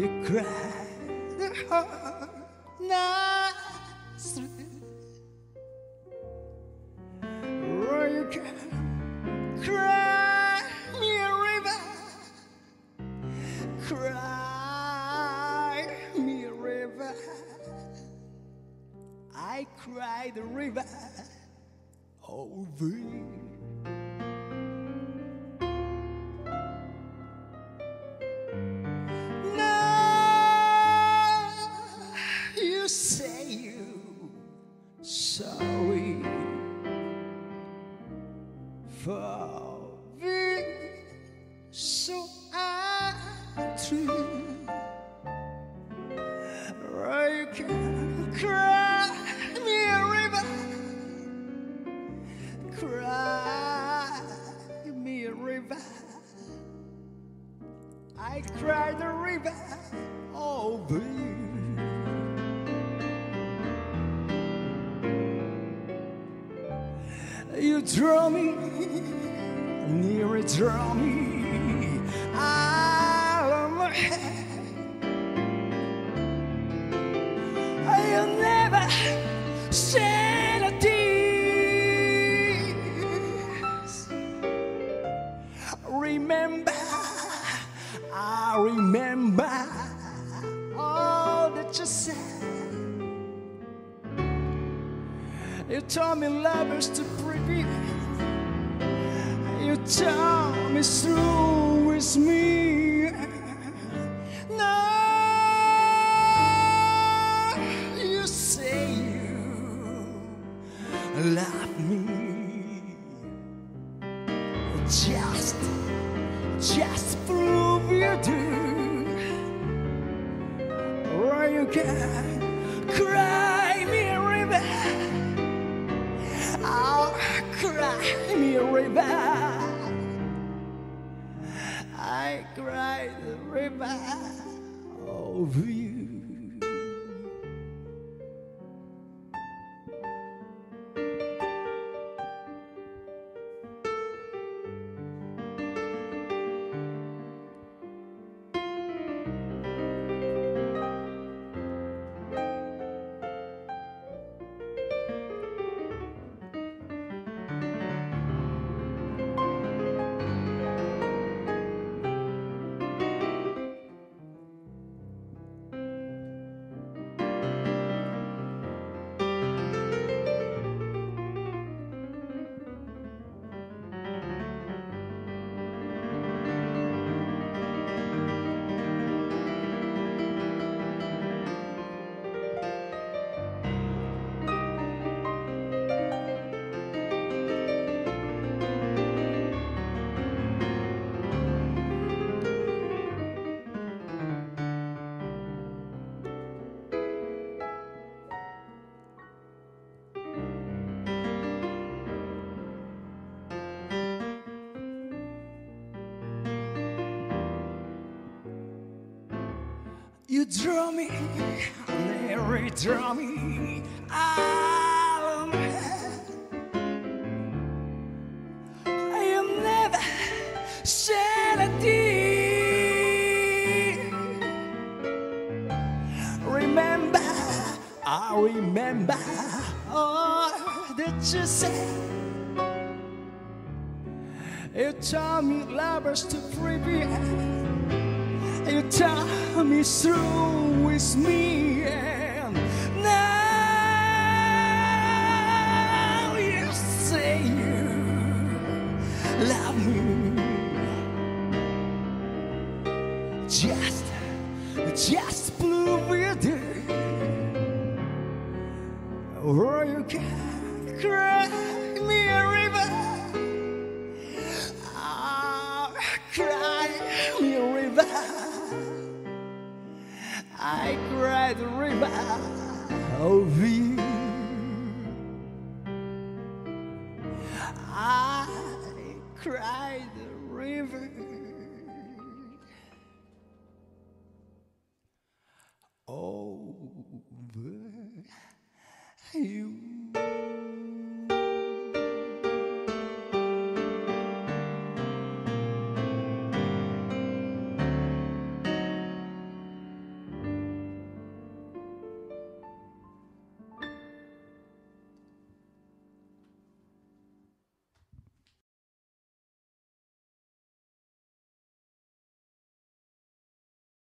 You cry the whole night through. Or you can cry me a river, cry me a river. I cry the river over you. Say you sorry for being so untrue. Or you can cry me a river, cry me a river. I cry the river over you. You draw me, near draw me out of my head. You never shed a tears. Remember, I remember all that you said. You told me lovers to prepare. You told me through with me. Now you say you love me. Just prove you do. Or you can cry me a river. I'll cry me a river. I cry the river over you. You draw me, nearly draw me out of my head. You never shed a tear. Remember, I remember all that you said. You told me lovers to prepare. You tell me through with me, and now you say you love me. Just prove you do. Or you can cry me a river. I'll cry me a river. I cry the river over you. I cry the river